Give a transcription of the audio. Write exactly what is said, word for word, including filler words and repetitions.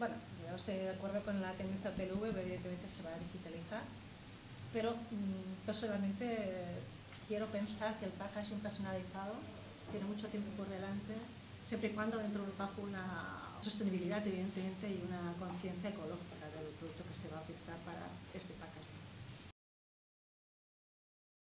bueno, yo estoy de acuerdo con la tendencia P L V, evidentemente se va a digitalizar, pero mmm, personalmente eh, quiero pensar que el packaging personalizado tiene mucho tiempo por delante, siempre y cuando dentro bajo una sostenibilidad, evidentemente, y una